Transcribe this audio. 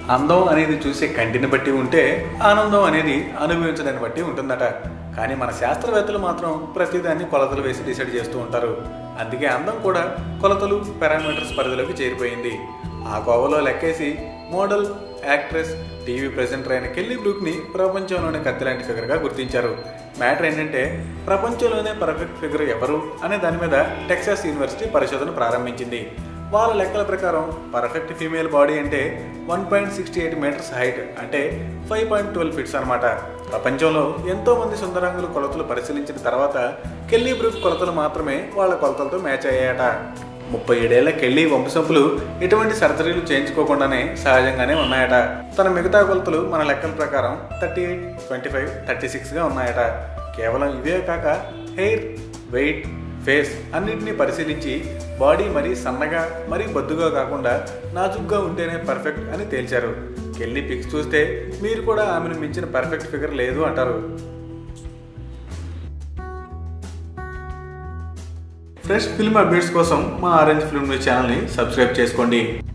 అందం అనేది చూసే కంటిని బట్టి ఉంటే ఆనందం అనేది అనుభవించడాన్ని బట్టి ఉంటుందట. కానీ మన శాస్త్రవేత్తలు మాత్రం ప్రతిదాన్ని కొలతలు వేసి డిసైడ్ చేస్తూ ఉంటారు. అందుకే అందం కూడా కొలతలు పారామీటర్స్ పరిధిలోకి చేరిపోయింది. ఆ కోవలో లెక్కేసి మోడల్, యాక్ట్రెస్, టీవీ ప్రెజెంటర్ అయిన కెల్లీ బ్రూక్ని ప్రపంచంలోనే కత్తిలాంటి ఫిగర్గా గుర్తించారు. మ్యాటర్ ఏంటంటే ప్రపంచంలోనే పర్ఫెక్ట్ ఫిగర్ ఎవరు అనే దాని మీద టెక్సాస్ యూనివర్సిటీ పరిశోధన ప్రారంభించింది. వాళ్ళ లెక్కల ప్రకారం పర్ఫెక్ట్ ఫీమేల్ బాడీ అంటే 1.68 మీటర్స్ హైట్, అంటే 5.12 ఫీట్స్ అనమాట. ప్రపంచంలో ఎంతో మంది సుందరాంగుల కొలతలు పరిశీలించిన తర్వాత కెల్లీ బ్రూక్ కొలతలు మాత్రమే వాళ్ళ కొలతలతో మ్యాచ్ అయ్యాయట. 37 ఏళ్ల కెల్లీ వంశసభ్యులు ఎటువంటి సర్జరీలు చేయించుకోకుండానే సహజంగానే ఉన్నాయట. తన మిగతా కొలతలు మన లెక్కల ప్రకారం 38, 25, 36గా ఉన్నాయట. కేవలం ఇవే కాక హెయిర్, వెయిట్, ఫేస్ అన్నింటినీ పరిశీలించి బాడీ మరీ సన్నగా మరీ బొద్దుగా కాకుండా నాజుగ్గా ఉంటేనే పర్ఫెక్ట్ అని తేల్చారు. కెల్లీ పిక్స్ చూస్తే మీరు కూడా ఆమెను మించిన పర్ఫెక్ట్ ఫిగర్ లేదు అంటారు. ఫ్రెష్ ఫిల్మ్ అప్డేట్స్ కోసం మా ఆరెంజ్ ఫిల్మ్ న్యూస్ ఛానల్ని సబ్స్క్రైబ్ చేసుకోండి.